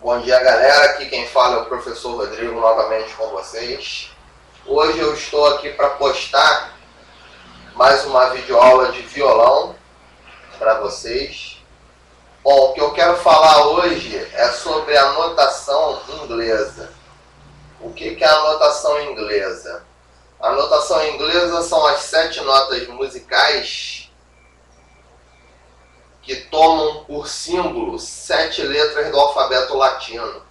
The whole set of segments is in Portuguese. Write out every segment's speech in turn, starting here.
Bom dia, galera, aqui quem fala é o professor Rodrigo novamente com vocês. Hoje eu estou aqui para postar mais uma videoaula de violão para vocês. Bom, o que eu quero falar hoje é sobre a notação inglesa. O que é a notação inglesa? A notação inglesa são as 7 notas musicais que tomam por símbolo 7 letras do alfabeto latino.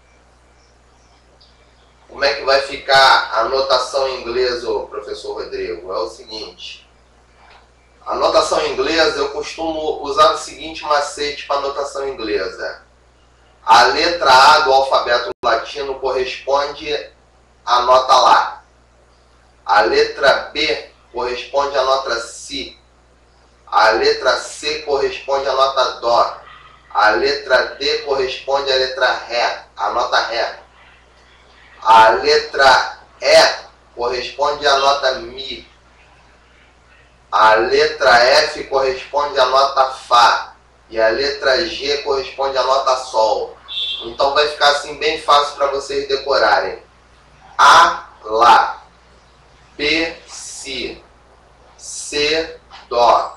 Como é que vai ficar a notação inglesa, professor Rodrigo? É o seguinte: a notação inglesa, eu costumo usar o seguinte macete para a notação inglesa. A letra A do alfabeto latino corresponde à nota Lá. A letra B corresponde à nota Si. A letra C corresponde à nota Dó. A letra D corresponde à letra Ré, à nota Ré. A letra E corresponde à nota Mi. A letra F corresponde à nota Fá. E a letra G corresponde à nota Sol. Então vai ficar assim bem fácil para vocês decorarem. A, Lá. B, Si. C, Dó.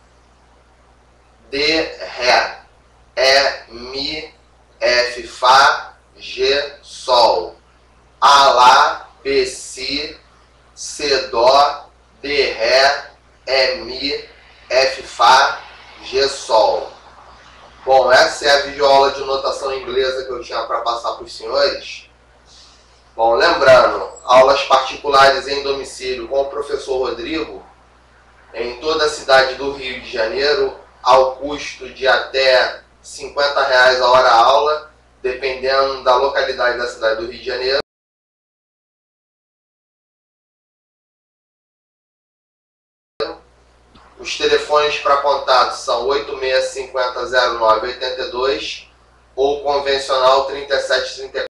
D, Ré. E, Mi. F, Fá. G, Sol. A, Lá. B, Si. C, Dó. D, Ré. E, Mi. F, Fá. G, Sol. Bom, essa é a videoaula de notação inglesa que eu tinha para passar para os senhores. Bom, lembrando, aulas particulares em domicílio com o professor Rodrigo, em toda a cidade do Rio de Janeiro, ao custo de até R$ 50 a hora aula, dependendo da localidade da cidade do Rio de Janeiro. Os telefones para contato são 8650-0982 ou convencional 3734-60.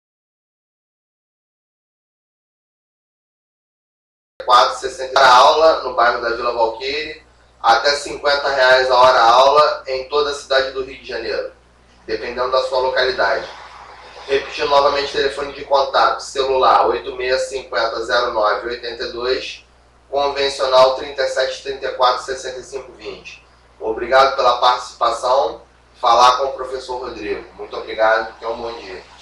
Para aula no bairro da Vila Valqueire, até R$ 50 a hora aula em toda a cidade do Rio de Janeiro, dependendo da sua localidade. Repetindo novamente, telefone de contato, celular 8650-0982, convencional 3734-6520. Obrigado pela participação. Falar com o professor Rodrigo. Muito obrigado, tenha um bom dia.